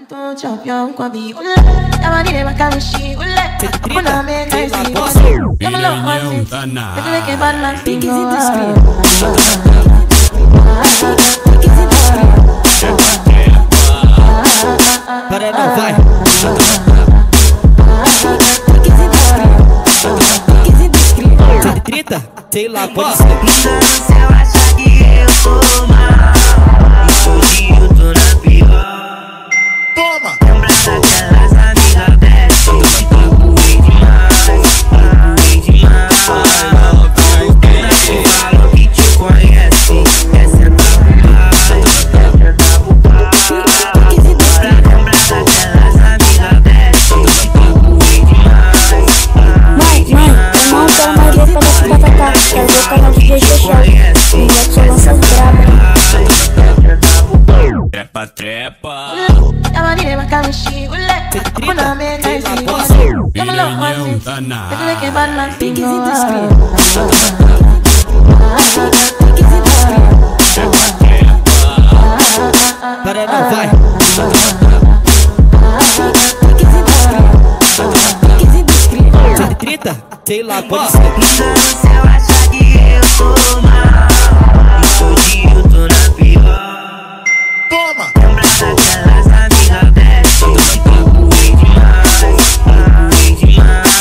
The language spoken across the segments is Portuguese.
Tu champion kwa biule Kama nile makamishi ule Kuna meka isi wale Kama lo wasi Tekele ke balance bingo Para não, vai. Trita, sei lá, pode ser. No céu acha que eu tô mal e hoje eu tô na pior. Toma! Lembra daquelas amigas best que procurei demais, procurei demais. Falou que te conhece, quer sentar pro pai, quer sentar pro pai. Lembra daquelas amigas best que procurei demais, procurei demais. Eu não quero mais ver pra esse batata. Quero ver o canal de DJ Chechel. Mulher só lança as brabas. Trepa, trepa. Kama nile makamishi ule Kuna meka isi wale Kama lo wasi Tekele ke balance bingo Para não, vai. Trita, sei lá, pode ser. No céu acha que eu tô mal e hoje eu tô na pior. Toma! Lembra daquelas amigas best que procurei demais, procurei demais.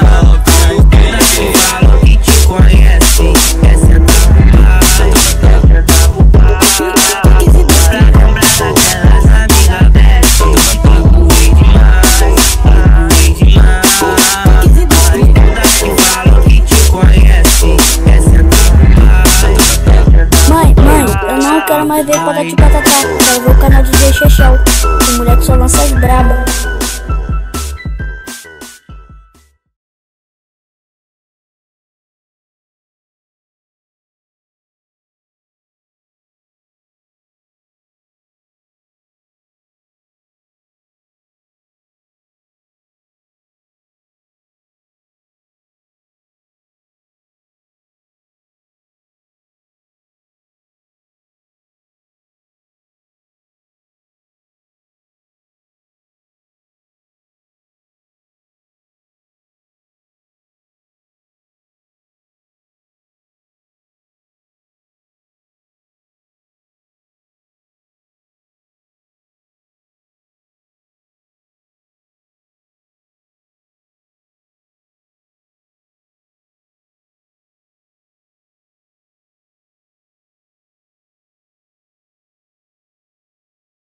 Falou que te conhece, quer sentar pro pai, quer sentar pro pai. Lembra daquelas amigas best que procurei demais, procurei demais. Falou que te conhece, quer sentar pro pai, quer sentar pro Mãe, eu não quero mais ver pra de batata. Quero ver o canal de DJ Chechel. Mulher que só lança as brabas.